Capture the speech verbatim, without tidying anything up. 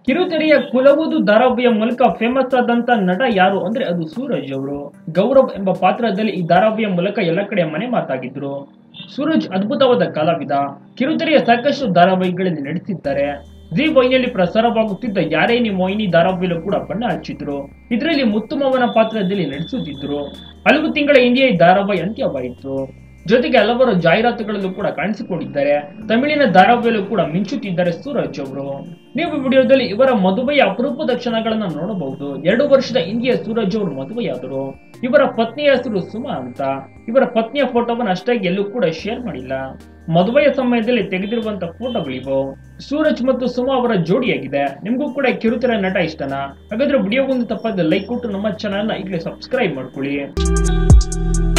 ಕಿರುತೆರೆಯ ಕುಲವಧು ಧಾರಾವಾಹಿಯ ಮೂಲಕ ಫೇಮಸ್ ಆದಂತ ನಟ ಯಾರು ಅಂದ್ರೆ ಅದು ಸೂರಜ್ ಅವರು. ಗೌರವ್ ಎಂಬ ಪಾತ್ರದಲ್ಲಿ ಈ ಧಾರಾವಾಹಿಯ ಮೂಲಕ ಎಲ್ಲ ಕಡೆ ಮನೆ ಮಾತಾಗಿದ್ರು. ಸೂರಜ್ ಅದ್ಭುತವಾದ ಕಲಾವಿದ. ಕಿರುತೆರೆಯ ಸಾಕಷ್ಟು ಧಾರಾವಾಹಿಗಳಲ್ಲಿ ನಟಿಸಿದ್ದಾರೆ. ಜಿ ವೈನಲ್ಲಿ ಪ್ರಸಾರವಾಗುತ್ತಿದ್ದ ಯಾರೇ ನೀ ಮೊಯ್ನಿ ಧಾರಾವಾಹಿಯಲ್ಲೂ ಕೂಡ ಬಣ್ಣ ಹಚ್ಚಿದ್ರು. ಇದರಲ್ಲಿ ಮುತ್ತುಮವನ ಪಾತ್ರದಲ್ಲಿ ನಟಿಸುತ್ತಿದ್ರು. ಹಲವು ತಿಂಗಳ ಹಿಂದೆ ಈ ಧಾರಾವಾಹಿ ಅಂತ್ಯವಾಯಿತು. ಜೊತೆಗೆ ಹಲವಾರು ಜಾಹೀರಾತುಗಳಲ್ಲೂ ಕೂಡ ಕಾಣಿಸಿಕೊಂಡಿದ್ದಾರೆ. ತಮಿಳಿನ ಧಾರಾವಾಹಿಯಲ್ಲೂ ಕೂಡ ಮಿಂಚುತ್ತಿದ್ದಾರೆ ಸೂರಜ್ ಅವರು. ನೀವು ವಿಡಿಯೋದಲ್ಲಿ ಇವರ ಮದುವೆಯ ಅಪರೂಪದ ಕ್ಷಣಗಳನ್ನ ನೋಡಬಹುದು. ಎರಡು ವರ್ಷದ ಹಿಂದೆ ಸೂರಜ್ ಅವರು ಮದುವೆಯಾದರು. ಇವರ ಪತ್ನಿಯ ಹೆಸರು ಸುಮಾ ಅಂತ. ಇವರ ಪತ್ನಿಯ ಫೋಟೋವನ್ನು ಅಷ್ಟಾಗಿ ಎಲ್ಲೂ ಕೂಡ ಶೇರ್ ಮಾಡಿಲ್ಲ. ಮದುವೆಯ ಸಮಯದಲ್ಲಿ ತೆಗೆದಿರುವಂತ ಫೋಟೋಗಳಿವು. ಸೂರಜ್ ಮತ್ತು ಸುಮಾ ಅವರ ಜೋಡಿಯಾಗಿದೆ. ನಿಮಗೂ ಕೂಡ ಕಿರುತೆರೆ ನಟ ಇಷ್ಟನಾ? ಹಾಗಾದ್ರೆ ವಿಡಿಯೋಗೊಂದು ತಪ್ಪದೆ ಲೈಕ್ ಕೊಟ್ಟು ನಮ್ಮ ಚಾನಲ್ ನ ಈಗಲೇ ಸಬ್ಸ್ಕ್ರೈಬ್ ಮಾಡ್ಕೊಳ್ಳಿ.